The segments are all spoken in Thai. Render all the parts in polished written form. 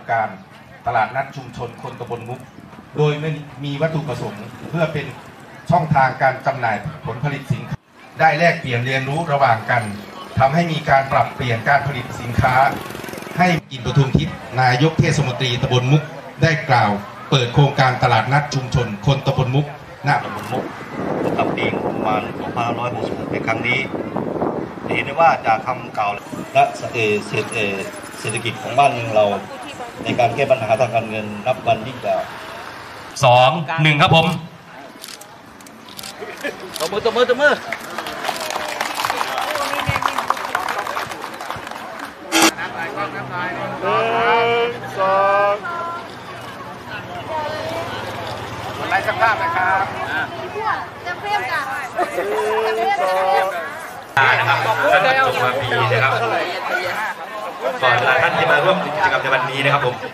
การตลาดนัดชุมชนคนตำบลมุกโดยไม่มีวัตถุประสงค์เพื่อเป็นช่องทางการจำหน่ายผลผลิตสินค้าได้แลกเปลี่ยนเรียนรู้ระหว่างกันทำให้มีการปรับเปลี่ยนการผลิตสินค้าให้อินปทุมทิพย์นายกเทศมนตรีตำบลมุกได้กล่าวเปิดโครงการตลาดนัดชุมชนคนตำบลมุกณตำบลมุกทำเองประมาณ2566ในครั้งนี้เห็นได้ว่าจากคำกล่าวและเศรษฐกิจของบ้านเมืองเราในการแก้ปัญหาทางการเงินนับวันยิ่งกว่า 2-1ครับผมตัวมือไล่สักภาพนะครับจะเพี้ยนกันนะครับท่านจงมาปีนะครับก่อนท่านที่มาร่วมกิจกรรมในวันนี้นะครับผม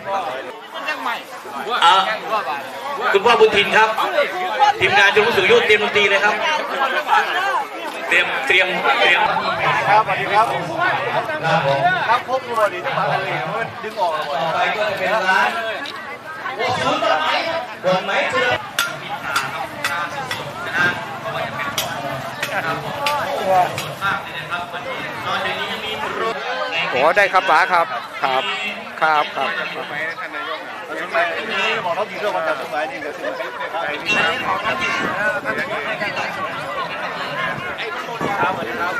คุณพ่อบุญทินครับทีมงานจงรู้สึกยุติเตรียมดนตรีเลยครับเตรียมครับสวัสดีครับครับพบตัวดีจะมาอะไรดึงออกไปก็จะเป็นร้านศูนย์ดอกไม้เจอโอ้ได้ครับป๋าครับบอกเขาดีเรื่องมาจากสมัยนี้ก็คือครับสวัสดีครับ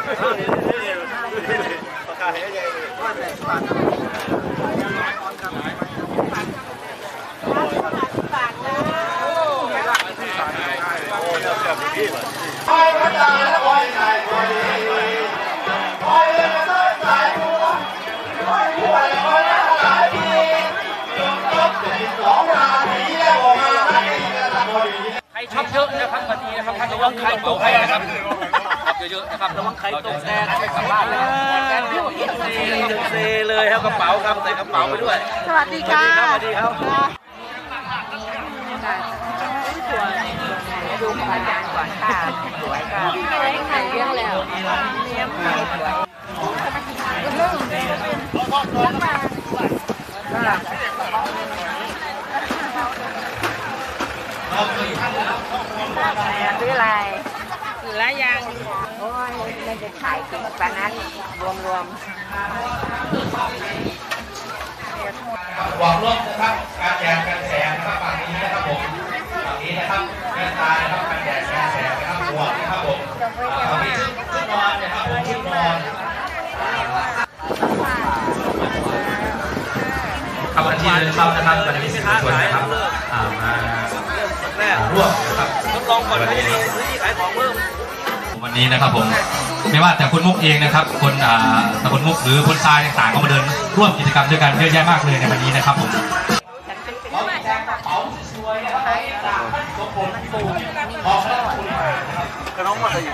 ประกาศให้ใหญ่ใครชอบเยอะนะครับวันนี้นะครับท่านระวังใครตกให้นะครับเยอะๆนะครับระวังใครตกแทนไม่สามารถเลยเซเลยครับกระเป๋าครับใส่กระเป๋าไปด้วยสวัสดีค่ะสวัสดีครับดูของอาจารย์ก่อนค่ะสวยค่ะถ่ายเรื่องแล้วเลี้ยงสวยซื้ออะไรซื้ออะไรยังโอ้ยมันจะขายกันปานนั้นรวมบอกร่วมนะครับการแจกกันแสงนะครับฝั่งนี้นะครับผมฝั่งนี้นะครับแม่ตานะครับการแจกกันแสงนะครับหัวนะครับผมฝั่งนี้ชุดนอนนะครับผมชุดนอนครับวันที่เดินเข้านะครับวันนี้มีส่วนนะครับมาร่วมนะครับทดลองก่อนให้ดีซื้อที่ขายของเพิ่มวันนี้นะครับผมไม่ว่าแต่คนมุกเองนะครับคนตำบลมุกหรือคนทรายต่างๆก็มาเดินร่วมกิจกรรมด้วยกันเยอะแยะมากเลยในวันนี้นะครับผมน้องมาเลย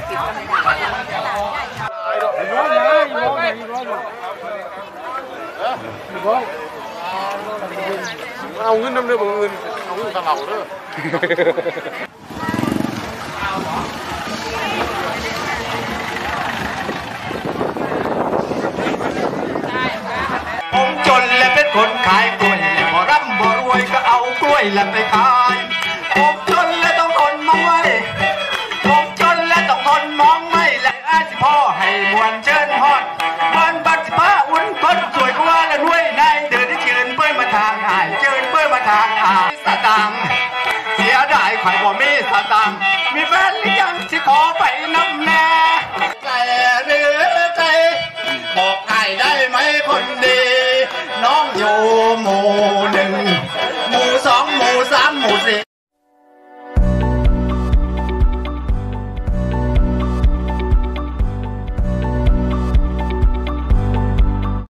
เอาเงินน้ำเดือดเงินเอาเงินตลาดเด้อผมจนและเป็นคนขายกล้วยพอร่ำบ่รวยก็เอากล้วยและไปขายผมจนและต้องทนมองไว้ผมจนและต้องทนมองไม่และอาสิพ่อให้มวนเชิญฮอดมันบัดสิบ้าอุ่นคนสวยกว่าและรวยนายเดินที่เชิญเปิ้ลมาทางหายเชิญเปิ้ลมาทางหายสตางค์เสียดายข่อยบ่มีสตางค์มีแฟนหรือยังที่ขอไปนำแน่